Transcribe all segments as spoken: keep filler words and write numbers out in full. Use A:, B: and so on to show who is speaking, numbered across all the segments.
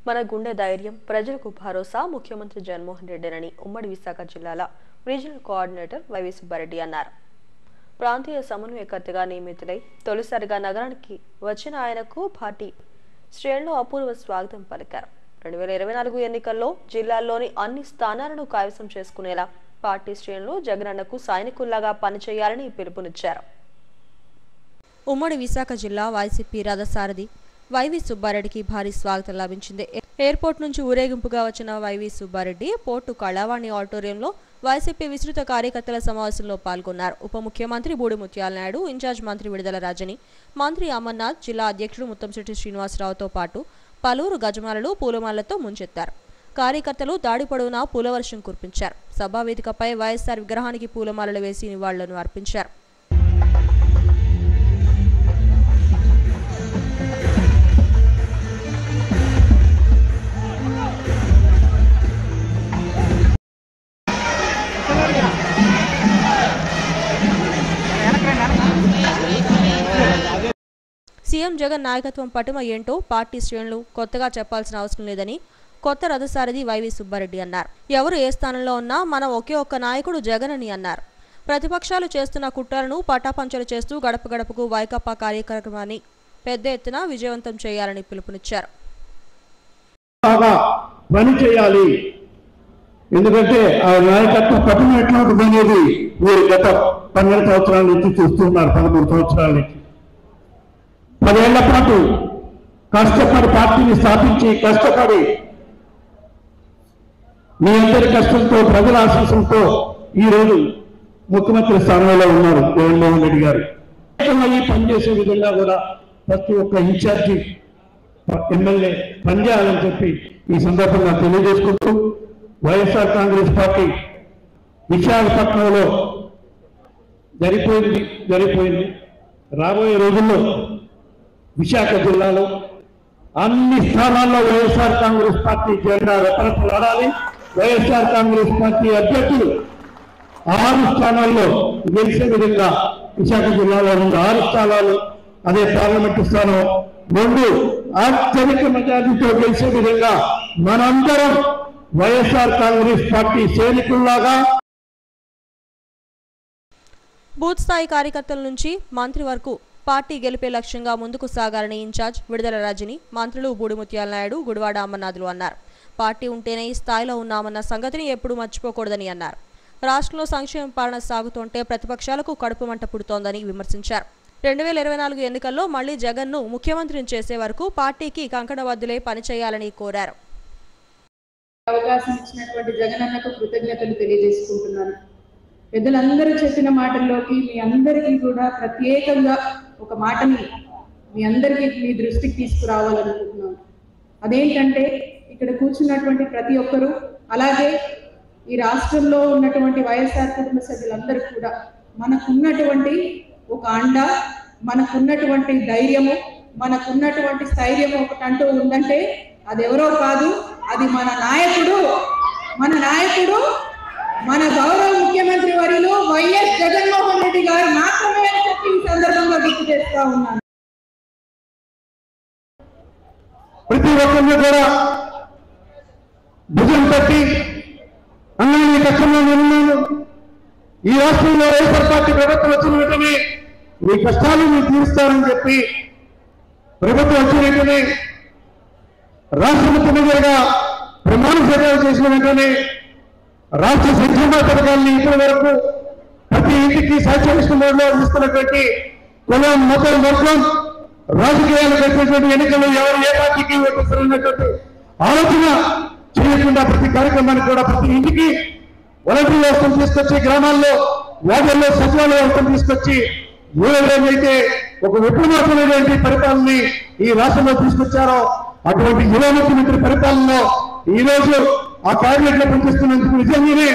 A: మన గుండె ధైర్యం ప్రజలకు భరోసా ముఖ్యమంత్రి జగన్మోహన్ రెడ్డిని ఉమ్మడి విశాఖ జిల్లాల రీజనల్ కోఆర్డినేటర్ వైవి సుబ్బారెడ్డి అన్నారు. ప్రాంతీయ సమన్వయకర్తగా నియమితులై తొలిసారిగా నగరానికి వచ్చిన ఆయనకు పార్టీ శ్రేణులు అపూర్వ స్వాగతం పలికారు. రెండు వేల ఇరవై నాలుగు ఎన్నికల్లో జిల్లాల్లోని అన్ని స్థానాలను కైవసం చేసుకునేలా పార్టీ శ్రేణులు జగనన్నకు సైనికుల్లాగా పనిచేయాలని పిలుపునిచ్చారు. ఉమ్మడి విశాఖ జిల్లా వైసీపీ రథసారథి వైవి సుబ్బారెడ్డికి భారీ స్వాగతం లభించింది. ఎయిర్పోర్ట్ నుంచి ఊరేగింపుగా వచ్చిన వైవి సుబ్బారెడ్డి పోర్టు కళావాణి ఆడిటోరియంలో వైసీపీ విస్తృత కార్యకర్తల సమావేశంలో పాల్గొన్నారు. ఉప ముఖ్యమంత్రి బూడి ముత్యాల నాయుడు, ఇన్ఛార్జ్ మంత్రి విడుదల రాజని, మంత్రి అమర్నాథ్, జిల్లా అధ్యక్షుడు ముత్తంశెట్టి శ్రీనివాసరావుతో పాటు పలువురు గజమాలలు పూలమాలతో ముంచెత్తారు. కార్యకర్తలు దాడి పొడవునా పూలవర్షం కురిపించారు. సభావేదికపై వైఎస్ఆర్ విగ్రహానికి పూలమాలలు వేసి నివాళులను అర్పించారు. సీఎం జగన్ నాయకత్వం పటిమ ఏంటో పార్టీ శ్రేణులు కొత్తగా చెప్పాల్సిన అవసరం లేదని కొత్త రథసారథి వైవి సుబ్బారెడ్డి అన్నారు. ఎవరు ఏ స్థానంలో ఉన్నా మనం ఒకే ఒక్క నాయకుడు జగన్ అని అన్నారు. ప్రతిపక్షాలు చేస్తున్న కుట్రలను పటాపంచలు చేస్తూ గడప గడపకు వైకాపా కార్యక్రమాన్ని పెద్ద ఎత్తున విజయవంతం చేయాలని పిలుపునిచ్చారు.
B: పని చేయాలి, ఎందుకంటే ఆ నాయకత్వం పటిమ ఎట్లా ఉంటుందనేది మీరు గత పన్నెండు సంవత్సరాల నుంచి చూస్తున్నారు. పదమూడు సంవత్సరాల నుంచి పదేళ్ల పాటు కష్టపడి పార్టీని స్థాపించి కష్టపడి మీ అందరి కష్టంతో ప్రజల ఆశీస్సులతో ఈరోజు ముఖ్యమంత్రి స్థానంలో ఉన్నారు జగన్మోహన్ రెడ్డి గారు. పనిచేసే విధంగా కూడా ప్రతి ఒక్క ఇన్ఛార్జి ఎమ్మెల్యే పనిచేయాలని చెప్పి ఈ సందర్భంగా తెలియజేసుకుంటూ వైఎస్ఆర్ కాంగ్రెస్ పార్టీ విశాఖపట్నంలో జరిపోయింది జరిపోయింది రాబోయే రోజుల్లో విశాఖ జిల్లాలో అన్ని స్థానాల్లో వైఎస్ఆర్ కాంగ్రెస్ పార్టీ జెండా రెపరెపలాడాలి. వైఎస్ఆర్ కాంగ్రెస్ పార్టీ అభ్యర్థులు ఆరు స్థానాల్లో గెలిచే విధంగా విశాఖ జిల్లాలో రెండు ఆరు స్థానాలు, అదే పార్లమెంటు స్థానం రెండు అత్యధిక మెజారిటీతో గెలిచే విధంగా మనందరం వైఎస్ఆర్ కాంగ్రెస్ పార్టీ సైనికుల్లాగా
A: బూత్ స్థాయి కార్యకర్తల నుంచి మంత్రి వరకు పార్టీ గెలిపే లక్ష్యంగా ముందుకు సాగాలని ఇన్ఛార్జ్ విడుదల రాజని, మంత్రులు బూడి ముత్యాల నాయుడు, గుడివాడ అమర్నాథులు అన్నారు. పార్టీ ఉంటేనే ఈ స్థాయిలో ఉన్నామన్న సంగతిని ఎప్పుడూ మర్చిపోకూడదని అన్నారు. రాష్ట్రంలో సంక్షేమ పాలన సాగుతుంటే ప్రతిపక్షాలకు కడుపు మంట పుడుతోందని విమర్శించారు. రెండు వేల ఇరవై నాలుగు ఎన్నికల్లో మళ్లీ జగన్ను ముఖ్యమంత్రిని చేసే వరకు పార్టీకి కంకణబద్దులై పనిచేయాలని కోరారు.
C: అవకాశం ఇచ్చినటువంటి జగనన్నకు కృతజ్ఞతలు తెలియజేసుకుంటున్నాను. పెద్దలందరూ చెప్పిన మాటల్లోకి మీ అందరికీ కూడా ప్రత్యేకంగా ఒక మాటని మీ అందరికీ మీ దృష్టికి తీసుకురావాలనుకుంటున్నాను. అదేంటంటే ఇక్కడ కూర్చున్నటువంటి ప్రతి ఒక్కరూ, అలాగే ఈ రాష్ట్రంలో ఉన్నటువంటి వైఎస్ఆర్ కుటుంబ సభ్యులందరూ కూడా మనకున్నటువంటి ఒక అండ, మనకున్నటువంటి ధైర్యము, మనకున్నటువంటి స్థైర్యము ఒకటంటూ ఉందంటే అది ఎవరో కాదు, అది మన నాయకుడు మన నాయకుడు మన గౌరవ ముఖ్యమంత్రి వర్యులు వైఎస్ జగన్మోహన్ రెడ్డి గారు మాత్రమే అని చెప్పి ఈ సందర్భంగా గుర్తు చేస్తా ఉన్నాను.
B: ప్రతి ఒక్కరిని కూడా భుజం తట్టి అన్నా నీ కష్టంలో నేనున్నాను, ఈ రాష్ట్రంలో వైఎస్ఆర్ పార్టీ ప్రభుత్వం వచ్చిన వెంటనే మీ కష్టాలు మీరు తీరుస్తారని చెప్పి ప్రభుత్వం వచ్చిన వెంటనే రాష్ట్ర ముఖ్యమంత్రిగా ప్రమాణ స్వీకారం చేసిన వెంటనే రాష్ట్ర సంక్షేమ పథకాన్ని ఇప్పటి వరకు ప్రతి ఇంటికి సాధ్యమిష్ట మోడ్లో అందిస్తున్నటువంటి కులం, మతం, వర్గం రాజకీయాలకు వచ్చేటువంటి ఎన్నికలు ఎవరు ఏ పార్టీకి ఓటిస్తున్నటువంటి ఆలోచన చేయకుండా ప్రతి కార్యక్రమాన్ని కూడా ప్రతి ఇంటికి వాలంటీర్ వ్యవస్థను తీసుకొచ్చి గ్రామాల్లో వార్డుల్లో సచివాలయ వ్యవస్థను తీసుకొచ్చి ఎవరైతే ఒక విప్లవాత్మకమైనటువంటి పరిపాలనని ఈ రాష్ట్రంలో తీసుకొచ్చారో అటువంటి యువ ముఖ్యమంత్రి పరిపాలనలో ఈ రోజు ఆ క్యాబినెట్ లో పనిచేస్తున్నందుకు నిజంగానే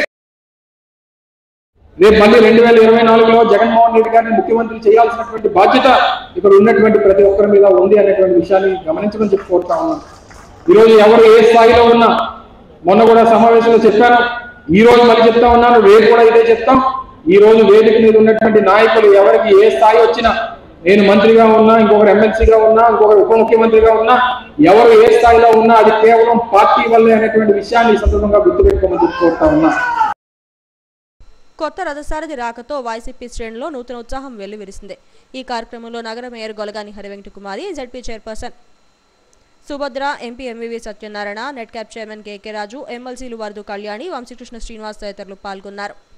D: రేపు మళ్ళీ రెండు వేల ఇరవై నాలుగులో జగన్మోహన్ రెడ్డి గారిని ముఖ్యమంత్రి చేయాల్సినటువంటి బాధ్యత ఇక్కడ ఉన్నటువంటి ప్రతి ఒక్కరి మీద ఉంది అనేటువంటి విషయాన్ని గమనించమని చెప్పి కోరుతా ఉన్నాను. ఈరోజు ఎవరు ఏ స్థాయిలో ఉన్నా, మొన్న కూడా సమావేశంలో చెప్పాను, ఈ రోజు మళ్ళీ చెప్తా ఉన్నాను, రేపు కూడా ఇదే చెప్తాం. ఈ రోజు వేదిక మీద ఉన్నటువంటి నాయకులు ఎవరికి ఏ స్థాయి వచ్చినా నేను మంత్రిగా ఉన్నా, ఇంకొకరు ఎమ్మెల్సీగా ఉన్నా, ఇంకొకరు ఉప ముఖ్యమంత్రిగా ఉన్నా, ఎవరు ఏ స్థాయిలో ఉన్నా అది కేవలం పార్టీ వల్లే అనేటువంటి విషయాన్ని ఈ సందర్భంగా గుర్తుపెట్టుకోమని కోరుతా ఉన్నా.
A: కొత్త రథసారథి రాకతో వైసీపీ శ్రేణుల్లో నూతన ఉత్సాహం వెల్లువిరిసింది. ఈ కార్యక్రమంలో నగర mayor Golagani Harivenkata Kumari, ZP chairperson Subhadra, MP MVV Satyanarayana, నెట్ క్యాప్ చైర్మన్ కేకే రాజు, ఎమ్మెల్సీలు వరదు కళ్యాణి, వంశీకృష్ణ శ్రీనివాస్ తదితరులు పాల్గొన్నారు.